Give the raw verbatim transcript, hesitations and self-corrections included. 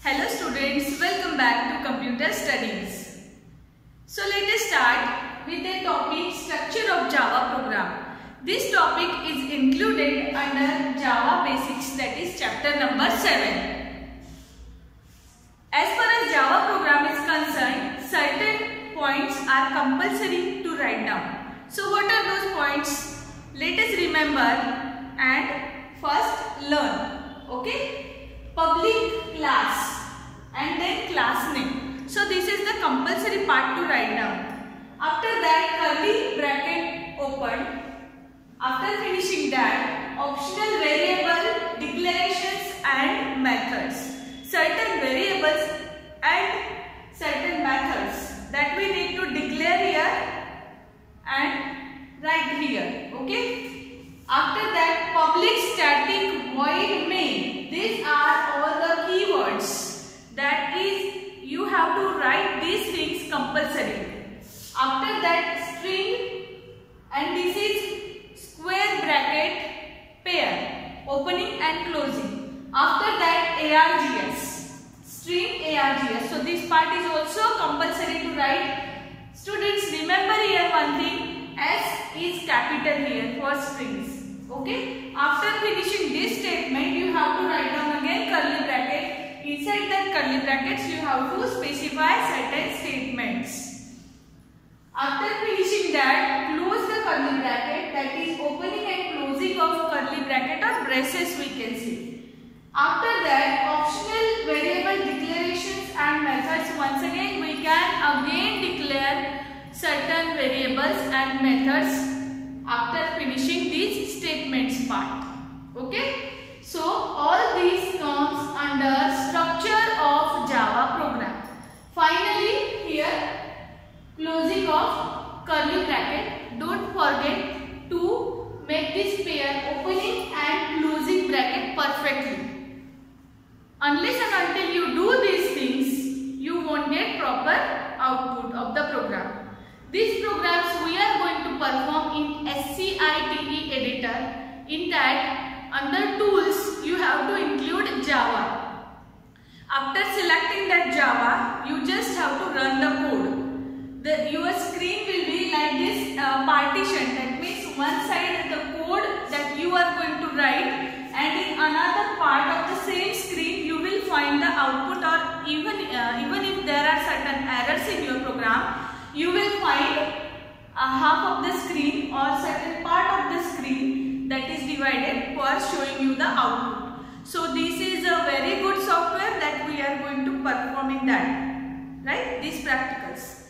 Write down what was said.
Hello students, welcome back to computer studies. So let us start with the topic structure of Java program. This topic is included under Java Basics, that is chapter number seven. As far as Java program is concerned, certain points are compulsory to write down. So what are those points? Let us remember and first learn. Okay? Public class and then class name. So this is the compulsory part to write down. After that, curly bracket open. After finishing that, optional variable, declarations and methods. Certain variables and certain methods that we need to declare here and write here. Okay. After that, public static void main. These are all the keywords. That is, you have to write these things compulsory. After that, string, and this is square bracket pair, opening and closing. After that, args, string args. So this part is also compulsory to write. Students, remember here one thing, S is capital here for strings. Okay. After finishing this statement, you have to write down again curly bracket. Inside that curly brackets, you have to specify certain statements. After finishing that, close the curly bracket, that is opening and closing of curly bracket or braces we can see. After that, optional variable declarations and methods. Once again, we can again declare certain variables and methods after finishing these statements part. Okay. So all these comes under structure of Java program. Finally, here closing of curly bracket. Don't forget to make this pair opening and closing bracket perfectly. Unless and until you do these things, you won't get proper output of the program. These programs we are going to perform in SCITE editor. In that, under tools, you have to include Java. After selecting that Java, you just have to run the code. The, your screen will be like this uh, partition. That means one side the code that you are going to write, and in another part of the same screen you will find the output, or even, uh, even if there are certain errors in your program, you will find a half of the screen or certain part of the screen that is divided for showing you the output. So this is a very good software that we are going to perform in that, right? These practicals.